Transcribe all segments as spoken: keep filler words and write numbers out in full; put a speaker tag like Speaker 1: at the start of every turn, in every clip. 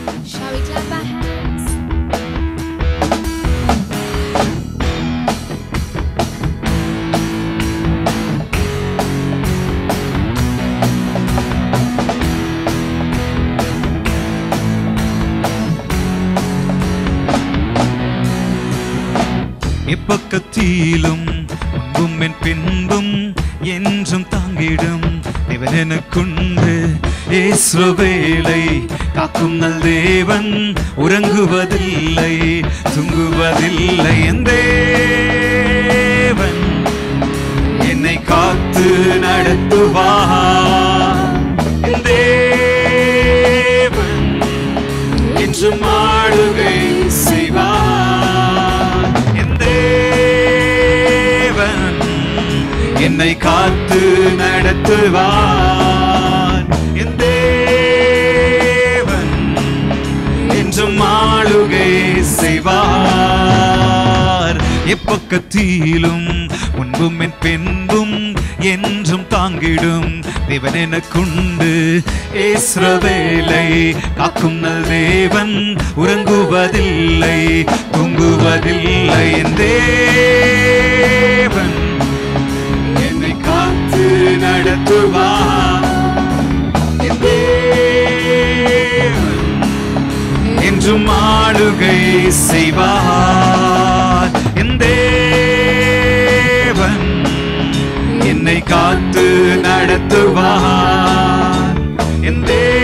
Speaker 1: Shall we clap our hands?
Speaker 2: எப்பக்கத்திலும் முன்பும் என் பின்பும் என்றும் தாங்கிடும் தேவன் எனக்குண்டு. இஸ்ரவேலை காக்கும் நல் தேவன் உறங்குவதில்லை தூங்குவதில்லை. என் தேவன் என்னை காத்து நடத்துவார். என் தேவன் என்றும் ஆளுகை செய்வார். என் தேவன் என்னை காத்து நடத்துவார். என் தேவன் என்றும் ஆளுகை செய்வார். எப்பக்கத்திலும் முன்பும் என் பின்பும் என்றும் தாங்கிடும் தேவன் எனக்குண்டு. இஸ்ரவேலை காக்கும் நல் தேவன் உறங்குவதில்லை தூங்குவதில்லை. என் தேவன் என்னை காத்து நடத்துவார். என் தேவன் என்றும் ஆளுகை செய்வார். என் தேவன் என்னை காத்து நடத்துவார். என்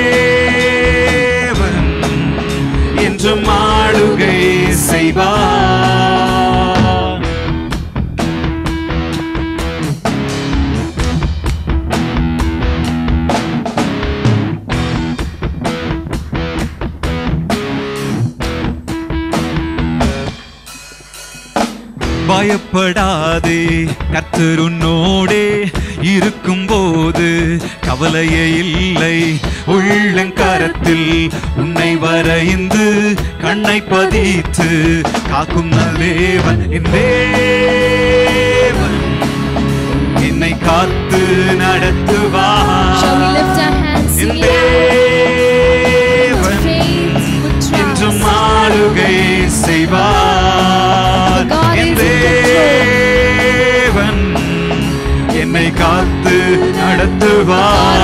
Speaker 2: தேவன் என்றும் ஆளுகை செய்வார். பயப்படாதே, கர்த்தர் உன்னோடே இருக்கும் போது கவலையே இல்லை. உள்ளங்கரத்தில் உன்னை வரைந்து கண்ணை பதித்து காக்கும் நல் தேவன். என் தேவன் என்னை காத்து நடத்துவார். என் தேவன் என்றும் ஆளுகை செய்வார். என் தேவன் என்னை காத்து நடத்துவார்.